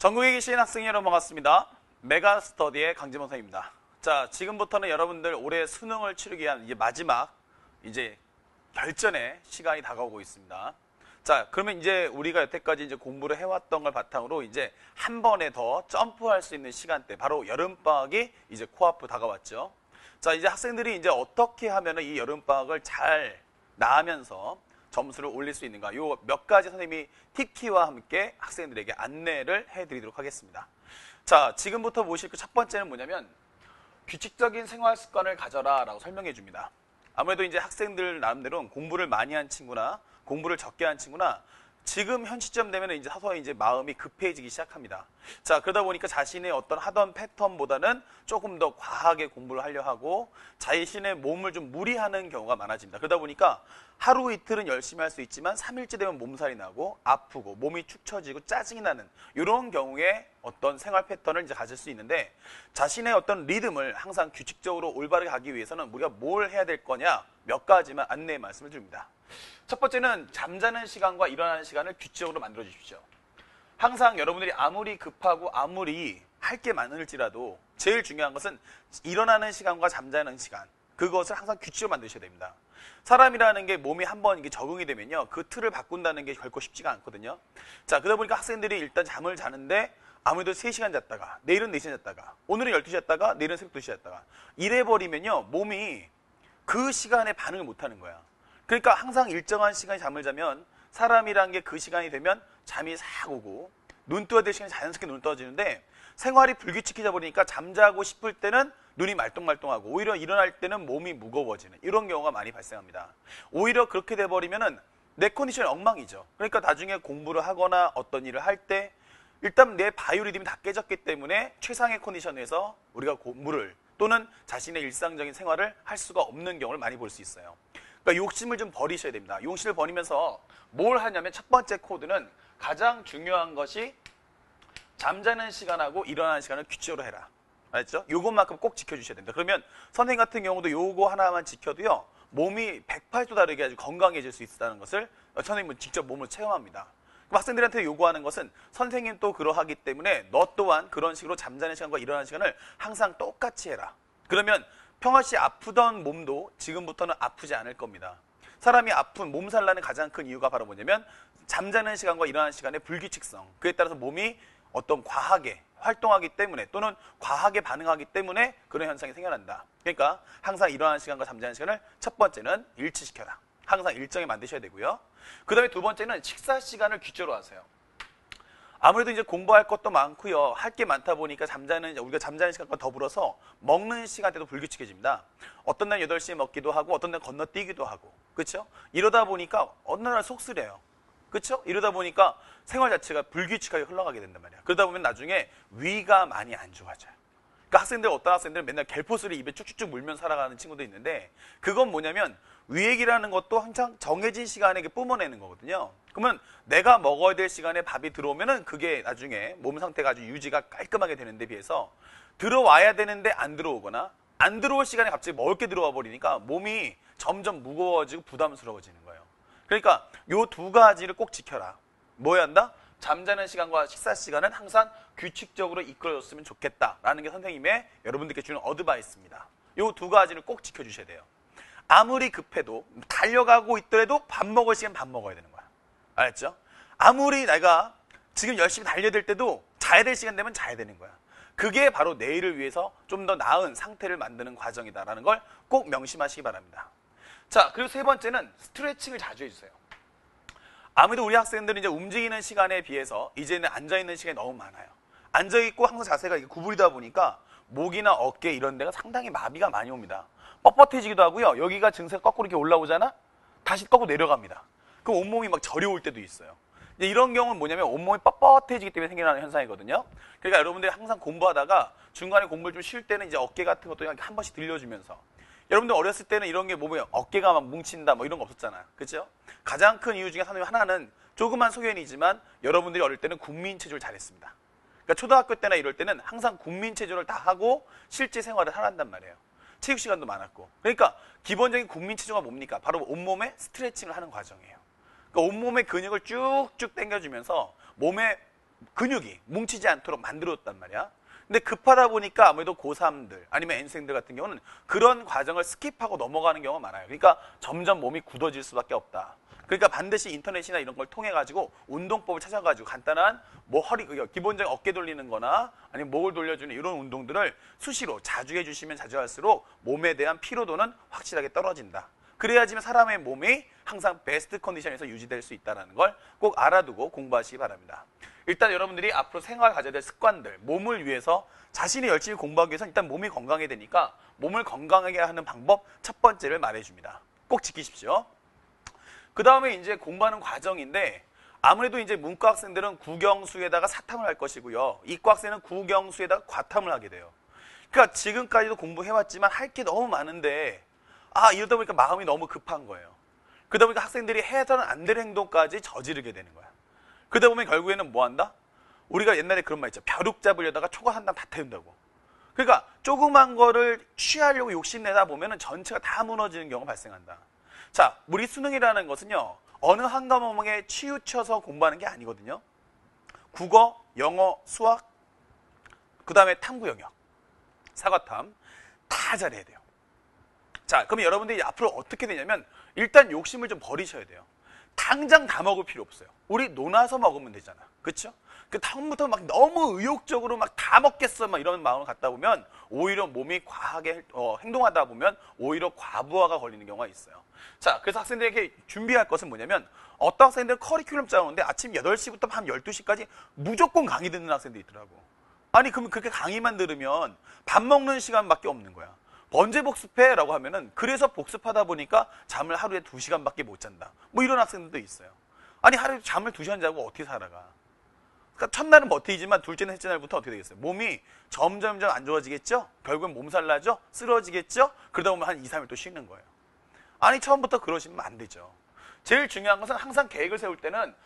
전국에 계신 학생 여러분 반갑습니다. 메가스터디의 강진범 선생님입니다. 자, 지금부터는 여러분들 올해 수능을 치르기 위한 이제 마지막 결전의 시간이 다가오고 있습니다. 자, 그러면 이제 우리가 여태까지 이제 공부를 해왔던 걸 바탕으로 이제 한 번에 더 점프할 수 있는 시간대, 바로 여름방학이 이제 코앞으로 다가왔죠. 자, 이제 학생들이 이제 어떻게 하면은 이 여름방학을 잘 나으면서 점수를 올릴 수 있는가, 요 몇 가지 선생님이 팁키와 함께 학생들에게 안내를 해드리도록 하겠습니다. 자, 지금부터 보실 그 첫 번째는 뭐냐면 규칙적인 생활 습관을 가져라 라고 설명해 줍니다. 아무래도 이제 학생들 나름대로는 공부를 많이 한 친구나 공부를 적게 한 친구나 지금 현 시점 되면 이제 서서히 이제 마음이 급해지기 시작합니다. 자, 그러다 보니까 자신의 어떤 하던 패턴보다는 조금 더 과하게 공부를 하려 하고 자신의 몸을 좀 무리하는 경우가 많아집니다. 그러다 보니까 하루 이틀은 열심히 할 수 있지만 3일째 되면 몸살이 나고 아프고 몸이 축 처지고 짜증이 나는 이런 경우에 어떤 생활 패턴을 이제 가질 수 있는데, 자신의 어떤 리듬을 항상 규칙적으로 올바르게 가기 위해서는 우리가 뭘 해야 될 거냐, 몇 가지만 안내 말씀을 드립니다. 첫 번째는 잠자는 시간과 일어나는 시간을 규칙적으로 만들어 주십시오. 항상 여러분들이 아무리 급하고 아무리 할 게 많을지라도 제일 중요한 것은 일어나는 시간과 잠자는 시간, 그것을 항상 규칙적으로 만드셔야 됩니다. 사람이라는 게 몸이 한번 이게 적응이 되면요, 그 틀을 바꾼다는 게 결코 쉽지가 않거든요. 자, 그러다 보니까 학생들이 일단 잠을 자는데 아무래도 3시간 잤다가 내일은 4시간 잤다가 오늘은 12시 잤다가 내일은 새벽 2시 잤다가 이래버리면요, 몸이 그 시간에 반응을 못하는 거야. 그러니까 항상 일정한 시간에 잠을 자면 사람이란 게 그 시간이 되면 잠이 싹 오고 눈 떠야 될 시간에 자연스럽게 눈 떠지는데, 생활이 불규칙해져 버리니까 잠자고 싶을 때는 눈이 말똥말똥하고 오히려 일어날 때는 몸이 무거워지는 이런 경우가 많이 발생합니다. 오히려 그렇게 돼버리면은 내 컨디션이 엉망이죠. 그러니까 나중에 공부를 하거나 어떤 일을 할 때 일단 내 바이오리듬이 다 깨졌기 때문에 최상의 컨디션에서 우리가 공부를 또는 자신의 일상적인 생활을 할 수가 없는 경우를 많이 볼 수 있어요. 그러니까 욕심을 좀 버리셔야 됩니다. 욕심을 버리면서 뭘 하냐면 첫 번째 코드는 가장 중요한 것이 잠자는 시간하고 일어나는 시간을 규칙적으로 해라. 알았죠? 요것만큼 꼭 지켜주셔야 됩니다. 그러면 선생님 같은 경우도 요거 하나만 지켜도요, 몸이 180도 다르게 아주 건강해질 수 있다는 것을 선생님은 직접 몸을 체험합니다. 그럼 학생들한테 요구하는 것은 선생님 또 그러하기 때문에 너 또한 그런 식으로 잠자는 시간과 일어나는 시간을 항상 똑같이 해라. 그러면 평화시 아프던 몸도 지금부터는 아프지 않을 겁니다. 사람이 아픈 몸살 나는 가장 큰 이유가 바로 뭐냐면 잠자는 시간과 일어나는 시간의 불규칙성, 그에 따라서 몸이 어떤 과하게 활동하기 때문에 또는 과하게 반응하기 때문에 그런 현상이 생겨난다. 그러니까 항상 일어나는 시간과 잠자는 시간을 첫 번째는 일치시켜라. 항상 일정에 만드셔야 되고요. 그 다음에 두 번째는 식사 시간을 규칙적으로 하세요. 아무래도 이제 공부할 것도 많고요, 할 게 많다 보니까 우리가 잠자는 시간과 더불어서 먹는 시간대도 불규칙해집니다. 어떤 날 8시에 먹기도 하고 어떤 날 건너뛰기도 하고, 그렇죠? 이러다 보니까 어느 날 속쓰려요. 그렇죠? 이러다 보니까 생활 자체가 불규칙하게 흘러가게 된단 말이야. 그러다 보면 나중에 위가 많이 안 좋아져요. 그러니까 어떤 학생들은 맨날 갤포스를 입에 쭉쭉쭉 물면 살아가는 친구도 있는데, 그건 뭐냐면 위액이라는 것도 항상 정해진 시간에 뿜어내는 거거든요. 그러면 내가 먹어야 될 시간에 밥이 들어오면은 그게 나중에 몸 상태가 아주 유지가 깔끔하게 되는 데 비해서 들어와야 되는데 안 들어오거나 안 들어올 시간에 갑자기 먹을 게 들어와 버리니까 몸이 점점 무거워지고 부담스러워지는 거예요. 그러니까 요 두 가지를 꼭 지켜라. 뭐야 한다? 잠자는 시간과 식사 시간은 항상 규칙적으로 이끌어줬으면 좋겠다라는 게 선생님의 여러분들께 주는 어드바이스입니다. 요 두 가지를 꼭 지켜주셔야 돼요. 아무리 급해도 달려가고 있더라도 밥 먹을 시간 밥 먹어야 되는 거야. 알았죠? 아무리 내가 지금 열심히 달려야 될 때도 자야 될 시간 되면 자야 되는 거야. 그게 바로 내일을 위해서 좀 더 나은 상태를 만드는 과정이다라는 걸 꼭 명심하시기 바랍니다. 자, 그리고 세 번째는 스트레칭을 자주 해주세요. 아무래도 우리 학생들은 이제 움직이는 시간에 비해서 이제는 앉아있는 시간이 너무 많아요. 앉아있고 항상 자세가 구부리다 보니까 목이나 어깨 이런 데가 상당히 마비가 많이 옵니다. 뻣뻣해지기도 하고요. 여기가 증세가 거꾸로 이렇게 올라오잖아? 다시 거꾸로 내려갑니다. 그럼 온몸이 막 저려올 때도 있어요. 이제 이런 경우는 뭐냐면 온몸이 뻣뻣해지기 때문에 생겨나는 현상이거든요. 그러니까 여러분들이 항상 공부하다가 중간에 공부를 좀 쉴 때는 이제 어깨 같은 것도 한 번씩 들려주면서, 여러분들 어렸을 때는 이런 게 몸에 어깨가 막 뭉친다 뭐 이런 거 없었잖아요. 그렇죠? 가장 큰 이유 중에 하나는 조그만 소견이지만 여러분들이 어릴 때는 국민체조를 잘했습니다. 그러니까 초등학교 때나 이럴 때는 항상 국민체조를 다 하고 실제 생활을 하란단 말이에요. 체육 시간도 많았고. 그러니까 기본적인 국민체조가 뭡니까? 바로 온몸에 스트레칭을 하는 과정이에요. 그러니까 온몸의 근육을 쭉쭉 당겨주면서 몸에 근육이 뭉치지 않도록 만들어뒀단 말이야. 근데 급하다 보니까 아무래도 고3들 아니면 N생들 같은 경우는 그런 과정을 스킵하고 넘어가는 경우가 많아요. 그러니까 점점 몸이 굳어질 수밖에 없다. 그러니까 반드시 인터넷이나 이런 걸 통해 가지고 운동법을 찾아가지고 간단한 뭐 허리, 기본적인 어깨 돌리는 거나 아니면 목을 돌려주는 이런 운동들을 수시로 자주 해주시면 자주 할수록 몸에 대한 피로도는 확실하게 떨어진다. 그래야지만 사람의 몸이 항상 베스트 컨디션에서 유지될 수 있다는 걸 꼭 알아두고 공부하시기 바랍니다. 일단 여러분들이 앞으로 생활 가져야 될 습관들, 몸을 위해서 자신이 열심히 공부하기 위해서 일단 몸이 건강해야 되니까 몸을 건강하게 하는 방법 첫 번째를 말해줍니다. 꼭 지키십시오. 그 다음에 이제 공부하는 과정인데 아무래도 이제 문과 학생들은 국영수에다가 사탐을 할 것이고요. 이과 학생은 국영수에다가 과탐을 하게 돼요. 그러니까 지금까지도 공부해왔지만 할 게 너무 많은데 이러다 보니까 마음이 너무 급한 거예요. 그러다 보니까 학생들이 해서는 안 될 행동까지 저지르게 되는 거야. 그러다 보면 결국에는 뭐 한다? 우리가 옛날에 그런 말 있죠. 벼룩 잡으려다가 초과 한 당 다 태운다고. 그러니까 조그만 거를 취하려고 욕심내다 보면은 전체가 다 무너지는 경우가 발생한다. 자, 우리 수능이라는 것은요. 어느 한 과목에 치우쳐서 공부하는 게 아니거든요. 국어, 영어, 수학, 그 다음에 탐구 영역, 사과탐 다 잘해야 돼요. 자, 그럼 여러분들이 앞으로 어떻게 되냐면 일단 욕심을 좀 버리셔야 돼요. 당장 다 먹을 필요 없어요. 우리 논아서 먹으면 되잖아. 그렇죠? 그 다음부터 막 너무 의욕적으로 막 다 먹겠어 막 이런 마음을 갖다 보면 오히려 몸이 과하게 행동하다 보면 오히려 과부하가 걸리는 경우가 있어요. 자, 그래서 학생들에게 준비할 것은 뭐냐면 어떤 학생들은 커리큘럼 짜오는데 아침 8시부터 밤 12시까지 무조건 강의 듣는 학생들이 있더라고. 아니 그러면 그렇게 강의만 들으면 밥 먹는 시간밖에 없는 거야. 언제 복습해? 라고 하면은 그래서 복습하다 보니까 잠을 하루에 2시간밖에 못 잔다. 뭐 이런 학생들도 있어요. 아니 하루에 잠을 2시간 자고 어떻게 살아가? 그러니까 첫날은 버티지만 둘째, 넷째 날부터 어떻게 되겠어요? 몸이 점점 안 좋아지겠죠? 결국엔 몸살 나죠? 쓰러지겠죠? 그러다 보면 한 2, 3일 또 쉬는 거예요. 아니 처음부터 그러시면 안 되죠. 제일 중요한 것은 항상 계획을 세울 때는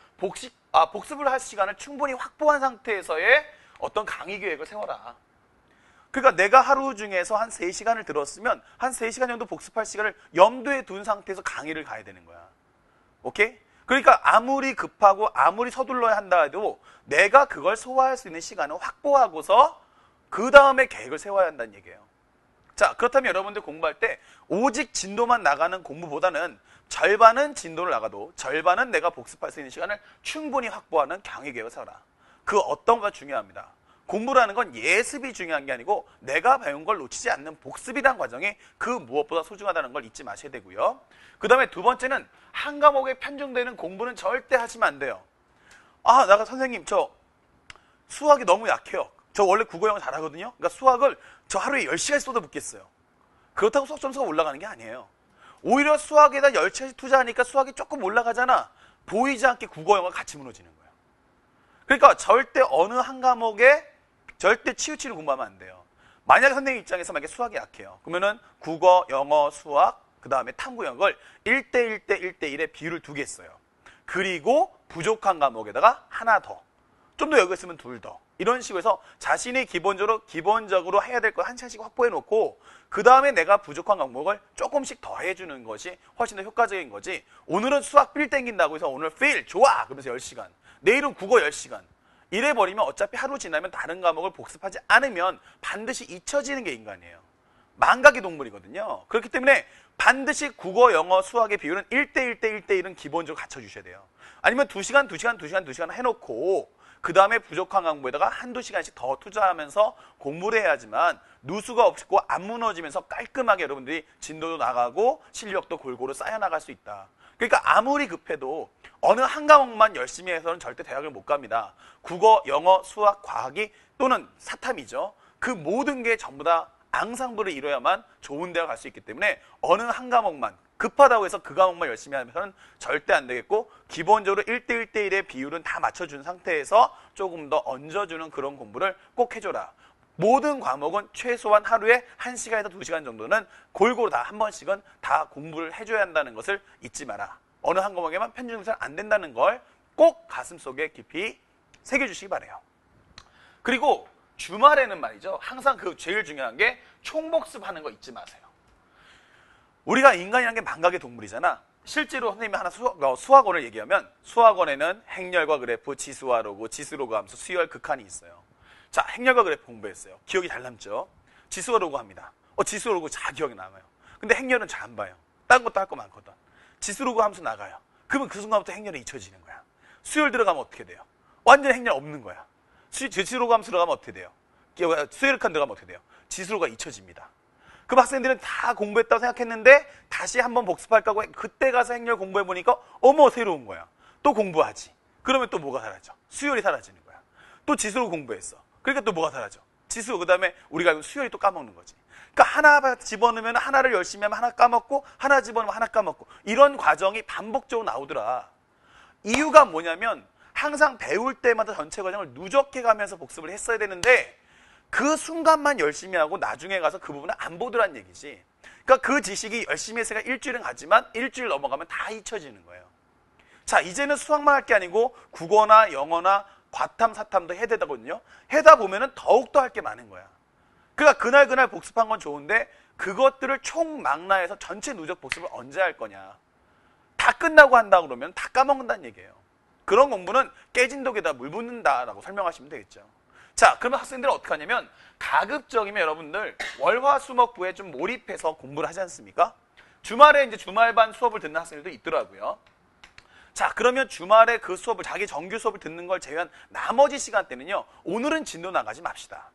복습을 할 시간을 충분히 확보한 상태에서의 어떤 강의 계획을 세워라. 그러니까 내가 하루 중에서 한 3시간을 들었으면 한 3시간 정도 복습할 시간을 염두에 둔 상태에서 강의를 가야 되는 거야. 오케이? 그러니까 아무리 급하고 아무리 서둘러야 한다 해도 내가 그걸 소화할 수 있는 시간을 확보하고서 그 다음에 계획을 세워야 한다는 얘기예요. 자, 그렇다면 여러분들 공부할 때 오직 진도만 나가는 공부보다는 절반은 진도를 나가도 절반은 내가 복습할 수 있는 시간을 충분히 확보하는 강의 계획을 세워라. 그 어떤 가 중요합니다. 공부라는 건 예습이 중요한 게 아니고 내가 배운 걸 놓치지 않는 복습이라는 과정이 그 무엇보다 소중하다는 걸 잊지 마셔야 되고요. 그 다음에 두 번째는 한 과목에 편중되는 공부는 절대 하시면 안 돼요. 나가 선생님 저 수학이 너무 약해요. 저 원래 국어 영어 잘하거든요. 그러니까 수학을 저 하루에 10시간씩 쏟아붓겠어요. 그렇다고 수학 점수가 올라가는 게 아니에요. 오히려 수학에다 10시간씩 투자하니까 수학이 조금 올라가잖아. 보이지 않게 국어 영어가 같이 무너지는 거예요. 그러니까 절대 어느 한 과목에 절대 치우치는 공부하면 안 돼요. 만약에 선생님 입장에서 만약에 수학이 약해요. 그러면은 국어, 영어, 수학, 그 다음에 탐구 영역을 1대1 대 1대1의 비율을 두겠어요. 그리고 부족한 과목에다가 하나 더. 좀 더 여기 있으면 둘 더. 이런 식으로 해서 자신이 기본적으로 해야 될 거 한 시간씩 확보해 놓고 그 다음에 내가 부족한 과목을 조금씩 더 해주는 것이 훨씬 더 효과적인 거지. 오늘은 수학 필 땡긴다고 해서 오늘 필 좋아! 그러면서 10시간. 내일은 국어 10시간. 이래버리면 어차피 하루 지나면 다른 과목을 복습하지 않으면 반드시 잊혀지는 게 인간이에요. 망각의 동물이거든요. 그렇기 때문에 반드시 국어, 영어, 수학의 비율은 1대1 대 1대1은 기본적으로 갖춰주셔야 돼요. 아니면 2시간 해놓고 그 다음에 부족한 과목에다가 한두 시간씩 더 투자하면서 공부를 해야지만 누수가 없고 안 무너지면서 깔끔하게 여러분들이 진도도 나가고 실력도 골고루 쌓여나갈 수 있다. 그러니까 아무리 급해도 어느 한 과목만 열심히 해서는 절대 대학을 못 갑니다. 국어, 영어, 수학, 과학이 또는 사탐이죠. 그 모든 게 전부 다 앙상블을 이뤄야만 좋은 대학 갈 수 있기 때문에 어느 한 과목만 급하다고 해서 그 과목만 열심히 하면서는 절대 안 되겠고 기본적으로 1대1 대 1의 비율은 다 맞춰준 상태에서 조금 더 얹어주는 그런 공부를 꼭 해줘라. 모든 과목은 최소한 하루에 1시간에서 2시간 정도는 골고루 다 한 번씩은 다 공부를 해줘야 한다는 것을 잊지 마라. 어느 한 과목에만 편중돼서는 안 된다는 걸 꼭 가슴속에 깊이 새겨주시기 바라요. 그리고 주말에는 말이죠. 항상 그 제일 중요한 게 총복습하는 거 잊지 마세요. 우리가 인간이란 게 망각의 동물이잖아. 실제로 선생님이 하나 수학원을 얘기하면 수학원에는 행렬과 그래프, 지수와 로그, 지수로그 함수, 수열 극한이 있어요. 자, 행렬과 그래프 공부했어요. 기억이 잘 남죠? 지수와 로그 합니다. 지수와 로그 잘 기억이 남아요. 근데 행렬은 잘 안 봐요. 다른 것도 할 거 많거든. 지수로그 함수 나가요. 그러면 그 순간부터 행렬이 잊혀지는 거야. 수열 들어가면 어떻게 돼요? 완전 행렬 없는 거야. 지수로그 함수 들어가면 어떻게 돼요? 수열 극한 들어가면 어떻게 돼요? 지수로가 잊혀집니다. 그 학생들은 다 공부했다고 생각했는데 다시 한번 복습할까 하고 그때 가서 행렬 공부해보니까 어머 새로운 거야. 또 공부하지. 그러면 또 뭐가 사라져? 수열이 사라지는 거야. 또 지수로 공부했어. 그러니까 또 뭐가 사라져? 지수, 그 다음에 우리가 알고 수열이 또 까먹는 거지. 그러니까 하나 집어넣으면 하나를 열심히 하면 하나 까먹고 하나 집어넣으면 하나 까먹고 이런 과정이 반복적으로 나오더라. 이유가 뭐냐면 항상 배울 때마다 전체 과정을 누적해가면서 복습을 했어야 되는데 그 순간만 열심히 하고 나중에 가서 그 부분을 안 보더란 얘기지. 그러니까 그 지식이 열심히 했으니까 일주일은 가지만 일주일 넘어가면 다 잊혀지는 거예요. 자, 이제는 수학만 할 게 아니고 국어나 영어나 과탐, 사탐도 해야 되거든요. 해다 보면은 더욱더 할 게 많은 거야. 그러니까 그날 복습한 건 좋은데 그것들을 총망라해서 전체 누적 복습을 언제 할 거냐. 다 끝나고 한다 그러면 다 까먹는다는 얘기예요. 그런 공부는 깨진 독에다 물 붓는다라고 설명하시면 되겠죠. 자, 그러면 학생들은 어떻게 하냐면 가급적이면 여러분들 월화수목부에 좀 몰입해서 공부를 하지 않습니까? 주말에 이제 주말반 수업을 듣는 학생들도 있더라고요. 자, 그러면 주말에 그 수업을 자기 정규 수업을 듣는 걸 제외한 나머지 시간대는요. 오늘은 진도 나가지 맙시다.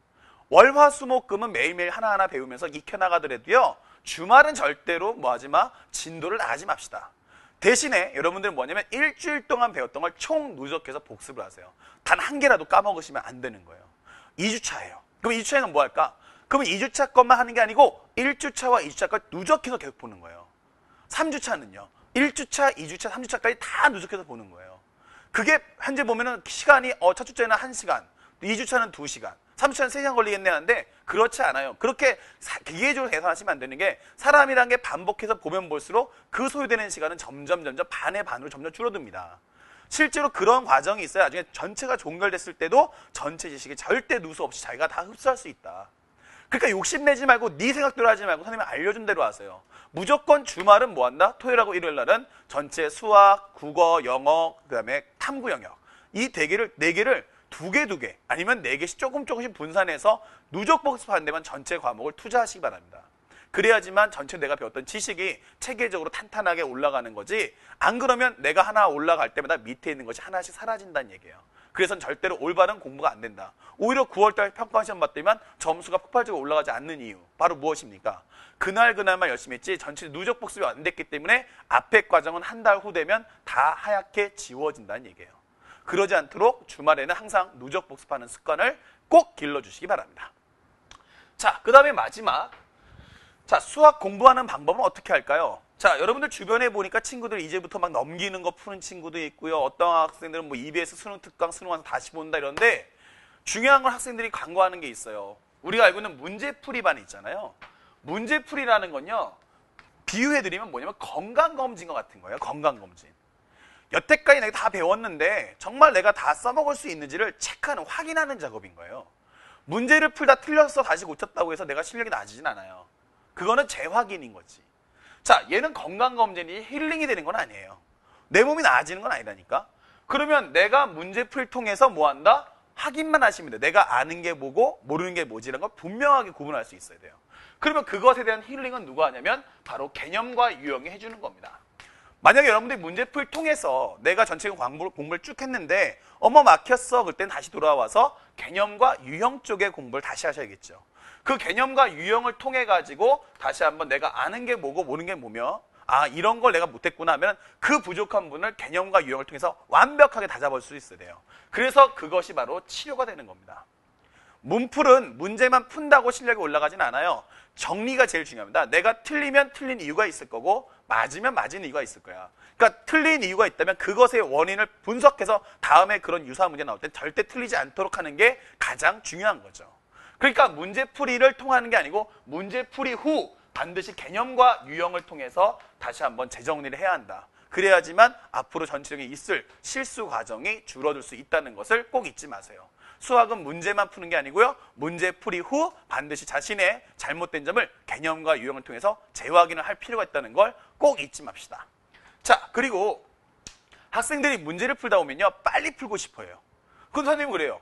월화수목금은 매일매일 하나하나 배우면서 익혀나가더라도요. 주말은 절대로 뭐하지 마? 진도를 나가지 맙시다. 대신에 여러분들은 뭐냐면 일주일 동안 배웠던 걸 총 누적해서 복습을 하세요. 단 한 개라도 까먹으시면 안 되는 거예요. 2주차예요. 그럼 2주차에는 뭐 할까? 그러면 2주차 것만 하는 게 아니고 1주차와 2주차 걸 누적해서 계속 보는 거예요. 3주차는요. 1주차, 2주차, 3주차까지 다 누적해서 보는 거예요. 그게 현재 보면은 시간이 첫 주차는 1시간, 2주차는 2시간, 3주차는 3시간 걸리겠네 하는데 그렇지 않아요. 그렇게 기계적으로 계산하시면 안 되는 게 사람이란 게 반복해서 보면 볼수록 그 소요되는 시간은 점점 반의 반으로 점점 줄어듭니다. 실제로 그런 과정이 있어야 나중에 전체가 종결됐을 때도 전체 지식이 절대 누수 없이 자기가 다 흡수할 수 있다. 그러니까 욕심내지 말고 네 생각대로 하지 말고 선생님이 알려준 대로 하세요. 무조건 주말은 뭐 한다? 토요일하고 일요일 날은 전체 수학, 국어, 영어, 그 다음에 탐구 영역 이 네 개를 두 개 아니면 4개씩 조금씩 분산해서 누적 복습하는 데만 전체 과목을 투자하시기 바랍니다. 그래야지만 전체 내가 배웠던 지식이 체계적으로 탄탄하게 올라가는 거지 안 그러면 내가 하나 올라갈 때마다 밑에 있는 것이 하나씩 사라진다는 얘기예요. 그래서 절대로 올바른 공부가 안 된다. 오히려 9월달 평가시험 봤더니만 점수가 폭발적으로 올라가지 않는 이유 바로 무엇입니까? 그날만 열심히 했지 전체 누적 복습이 안 됐기 때문에 앞에 과정은 한 달 후 되면 다 하얗게 지워진다는 얘기예요. 그러지 않도록 주말에는 항상 누적 복습하는 습관을 꼭 길러주시기 바랍니다. 자, 그 다음에 마지막. 자, 수학 공부하는 방법은 어떻게 할까요? 자, 여러분들 주변에 보니까 친구들 이제부터 막 넘기는 거 푸는 친구도 있고요. 어떤 학생들은 뭐 EBS 수능 특강 수능 와서 다시 본다 이런데 중요한 건 학생들이 광고하는 게 있어요. 우리가 알고 있는 문제풀이반 있잖아요. 문제풀이라는 건요. 비유해드리면 뭐냐면 건강검진과 같은 거예요. 건강검진. 여태까지 내가 다 배웠는데 정말 내가 다 써먹을 수 있는지를 체크하는, 확인하는 작업인 거예요. 문제를 풀다 틀렸어 다시 고쳤다고 해서 내가 실력이 나아지진 않아요. 그거는 재확인인 거지. 자, 얘는 건강검진이 힐링이 되는 건 아니에요. 내 몸이 나아지는 건 아니라니까. 그러면 내가 문제풀이를 통해서 뭐 한다? 확인만 하시면 돼. 내가 아는 게 뭐고 모르는 게 뭐지라는 걸 분명하게 구분할 수 있어야 돼요. 그러면 그것에 대한 힐링은 누가 하냐면 바로 개념과 유형이 해주는 겁니다. 만약에 여러분들이 문제풀이를 통해서 내가 전체적으로 공부를 쭉 했는데 막혔어. 그땐 다시 돌아와서 개념과 유형 쪽의 공부를 다시 하셔야겠죠. 그 개념과 유형을 통해 가지고 다시 한번 내가 아는 게 뭐고 모르는 게 뭐며 이런 걸 내가 못했구나 하면 그 부족한 부분을 개념과 유형을 통해서 완벽하게 다잡을 수 있어야 돼요. 그래서 그것이 바로 치료가 되는 겁니다. 문풀은 문제만 푼다고 실력이 올라가진 않아요. 정리가 제일 중요합니다. 내가 틀리면 틀린 이유가 있을 거고 맞으면 맞은 이유가 있을 거야. 그러니까 틀린 이유가 있다면 그것의 원인을 분석해서 다음에 그런 유사한 문제 나올 때 절대 틀리지 않도록 하는 게 가장 중요한 거죠. 그러니까 문제풀이를 통하는 게 아니고 문제풀이 후 반드시 개념과 유형을 통해서 다시 한번 재정리를 해야 한다. 그래야지만 앞으로 전체적인 있을 실수 과정이 줄어들 수 있다는 것을 꼭 잊지 마세요. 수학은 문제만 푸는 게 아니고요. 문제풀이 후 반드시 자신의 잘못된 점을 개념과 유형을 통해서 재확인을 할 필요가 있다는 걸 꼭 잊지 맙시다. 자, 그리고 학생들이 문제를 풀다 보면요, 빨리 풀고 싶어요. 그럼 선생님은 그래요.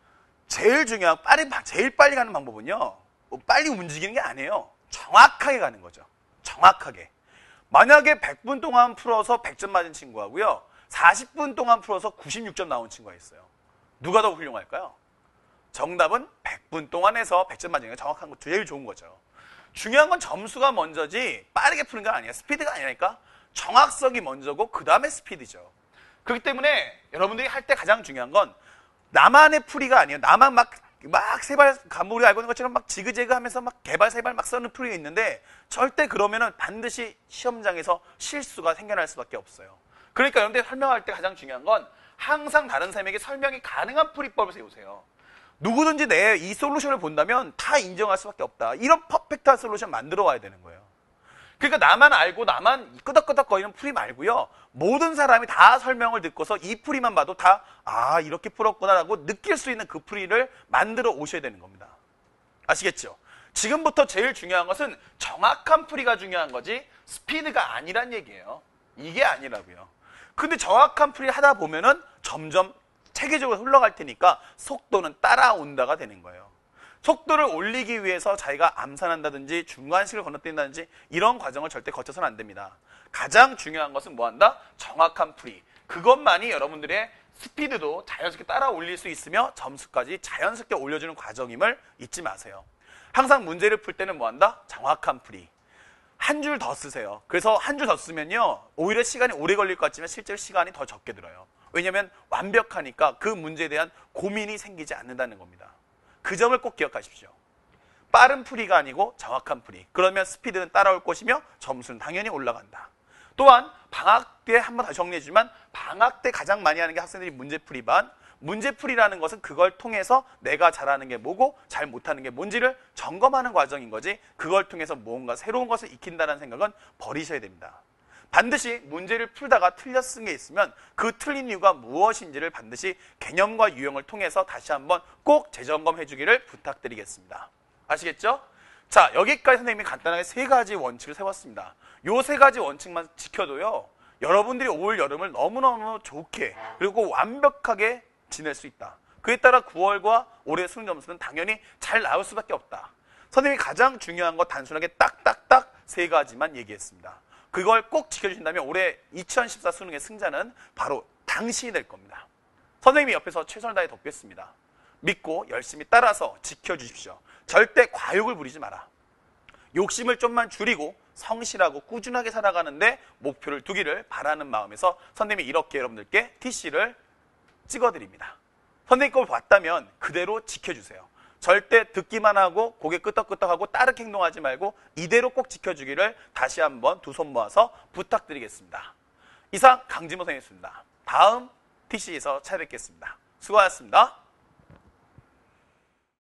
제일 중요한, 제일 빨리 가는 방법은요, 빨리 움직이는 게 아니에요. 정확하게 가는 거죠. 정확하게. 만약에 100분 동안 풀어서 100점 맞은 친구하고요, 40분 동안 풀어서 96점 나온 친구가 있어요. 누가 더 훌륭할까요? 정답은 100분 동안 해서 100점 맞은 게 정확한 거 제일 좋은 거죠. 중요한 건 점수가 먼저지 빠르게 푸는 건 아니에요. 스피드가 아니라니까. 정확성이 먼저고 그 다음에 스피드죠. 그렇기 때문에 여러분들이 할 때 가장 중요한 건 나만의 풀이가 아니에요. 나만 막 세발, 우리 알고 있는 것처럼 막 지그재그 하면서 막 개발 세발 막 써는 풀이가 있는데 절대 그러면은 반드시 시험장에서 실수가 생겨날 수밖에 없어요. 그러니까 여러분들 설명할 때 가장 중요한 건 항상 다른 사람에게 설명이 가능한 풀이법을 세우세요. 누구든지 내 이 솔루션을 본다면 다 인정할 수밖에 없다. 이런 퍼펙트한 솔루션 만들어 와야 되는 거예요. 그러니까 나만 알고 나만 끄덕끄덕거리는 풀이 말고요. 모든 사람이 다 설명을 듣고서 이 풀이만 봐도 다 이렇게 풀었구나라고 느낄 수 있는 그 풀이를 만들어 오셔야 되는 겁니다. 아시겠죠? 지금부터 제일 중요한 것은 정확한 풀이가 중요한 거지 스피드가 아니란 얘기예요. 이게 아니라고요. 근데 정확한 풀이 하다 보면은 점점 체계적으로 흘러갈 테니까 속도는 따라온다가 되는 거예요. 속도를 올리기 위해서 자기가 암산한다든지 중간식을 건너뛴다든지 이런 과정을 절대 거쳐서는 안 됩니다. 가장 중요한 것은 뭐한다? 정확한 풀이. 그것만이 여러분들의 스피드도 자연스럽게 따라 올릴 수 있으며 점수까지 자연스럽게 올려주는 과정임을 잊지 마세요. 항상 문제를 풀 때는 뭐한다? 정확한 풀이. 한 줄 더 쓰세요. 그래서 한 줄 더 쓰면요, 오히려 시간이 오래 걸릴 것 같지만 실제로 시간이 더 적게 들어요. 왜냐하면 완벽하니까 그 문제에 대한 고민이 생기지 않는다는 겁니다. 그 점을 꼭 기억하십시오. 빠른 풀이가 아니고 정확한 풀이. 그러면 스피드는 따라올 것이며 점수는 당연히 올라간다. 또한 방학 때 한 번 다시 정리해주지만 방학 때 가장 많이 하는 게 학생들이 문제풀이 반. 문제풀이라는 것은 그걸 통해서 내가 잘하는 게 뭐고 잘 못하는 게 뭔지를 점검하는 과정인 거지 그걸 통해서 뭔가 새로운 것을 익힌다는 생각은 버리셔야 됩니다. 반드시 문제를 풀다가 틀렸은 게 있으면 그 틀린 이유가 무엇인지를 반드시 개념과 유형을 통해서 다시 한번 꼭 재점검해 주기를 부탁드리겠습니다. 아시겠죠? 자, 여기까지 선생님이 간단하게 3가지 원칙을 세웠습니다. 요 3가지 원칙만 지켜도요, 여러분들이 올 여름을 너무너무 좋게 그리고 완벽하게 지낼 수 있다. 그에 따라 9월과 올해 수능 점수는 당연히 잘 나올 수밖에 없다. 선생님이 가장 중요한 거 단순하게 딱딱딱 3가지만 얘기했습니다. 그걸 꼭 지켜주신다면 올해 2014 수능의 승자는 바로 당신이 될 겁니다. 선생님이 옆에서 최선을 다해 돕겠습니다. 믿고 열심히 따라서 지켜주십시오. 절대 과욕을 부리지 마라. 욕심을 좀만 줄이고 성실하고 꾸준하게 살아가는데 목표를 두기를 바라는 마음에서 선생님이 이렇게 여러분들께 TC를 찍어드립니다. 선생님 걸 봤다면 그대로 지켜주세요. 절대 듣기만 하고 고개 끄덕끄덕하고 따르게 행동하지 말고 이대로 꼭 지켜주기를 다시 한번 두 손 모아서 부탁드리겠습니다. 이상 강진모 선생님이었습니다. 다음 TC에서 찾아뵙겠습니다. 수고하셨습니다.